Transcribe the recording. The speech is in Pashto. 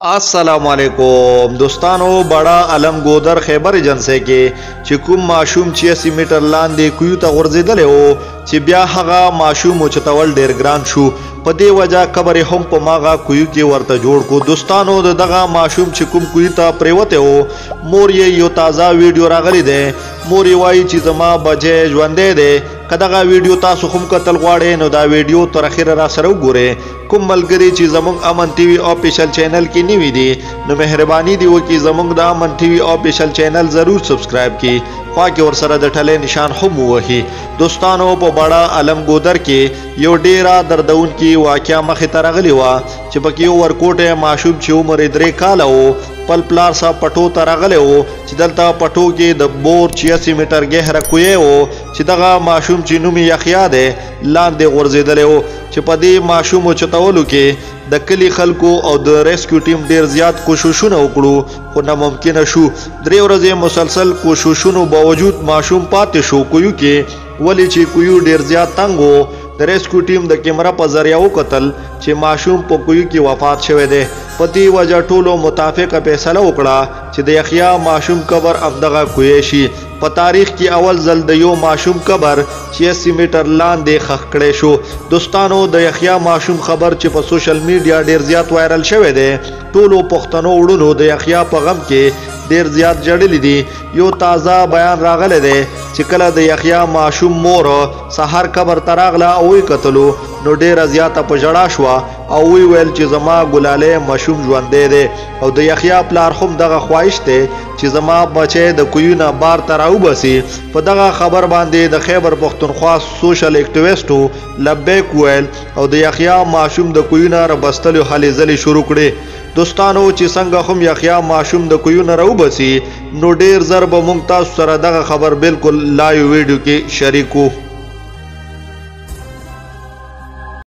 अस्सलामुअलैकुम दोस्तानो बड़ा अलम गोदर खैबर एजेंसी के چې کوم ماشوم 86 میټر لاندې کویو ته غورځېدلی و چې بیا هغه ماشوم اوچتول ډیر ګران شو په دې وجه قبر هم په ماغه کویو کې ورته جوړ کو دوستانو دغه ماشوم چې کوم کویو ته پریوته و مور یې یو تازه ویډیو راغلی دی مور یې وایي چې زما بچی ژوندی دی که دغه ویډیو تاسو هم کتل غواړئ نو دا ویډیو تر اخره را سره وګورئ کوم ملګري چې زموږ امن ټي وي آفیشل چینل کې نوي دي نو مهرباني دی وکړئ زموږ د امن ټي وي آفیشل چینل ضرور سبسکرایب کړئ خوا کې ورسره د ټلې نشان هم ووهي دوستانو په بڑا علم گودر کې یو ډیره دردونکې واقعه مخې ته راغلې وه چې پکې یو ورکوټی ماشوم چې عمر یې 3 کاله و خپل پلار صاحب پټو ته راغلی و چې دلته پټو کې د بور 86 میټر ګهره کوی و چې دغه ماشوم چې نوم یې یحیی دی لاندې غورځېدلی و چې په دې ماشوم اوچتولو کې د کلی خلکو او د ریسکیو ټیم ډیر زیات کوششونه وکړو خو ناممکنه شو 3 ورځې مسلسل کوششونو باوجود ماشوم پاتې شو کویو کې ولې چې کویو ډیر زیات تنګ و د ریسکیو ټیم د کیمرا په ذریعه وکتل چې ماشوم په کویو کې وفات شوی دی په دې وجه ټولو متافقه فیصله وکړه چې د یحیی ماشوم قبر همدغه کوی شي په تاریخ کې اول ځل د یو ماشوم قبر 86 میټر لاندې خښ کړی شو دوستانو د یحیی ماشوم خبر چې په سوشل میډیا ډیر زیات وایرل شوی دی ټولو پښتنو وړونو د یحیی په غم کې ډیر زیات جړلی دي یو تازه بیان راغلی دی چې کله د یحیی ماشوم مور سحر قبر ته راغله او یې کتلو نو ډیره زیاته په ژړا شوه او وی ویل چې زما ګلالی ماشوم ژوندی دی او د یحیی پلار هم دغه خواهش دی چې زما بچی د کویو نه بار ته راوباسي په دغه خبر باندې د خیبر پښتونخوا سوشل اکټیویسټو لبیک ویل او د یحیی ماشوم د کویو نه رابستلو هلې ځلې شروع کړې دوستانو چې څنګه هم یحیی ماشوم د کویو نه راوباسي نو ډیر زر به موږ تاسو سره دغه خبر بالکل لایو ویډیو کې شریکو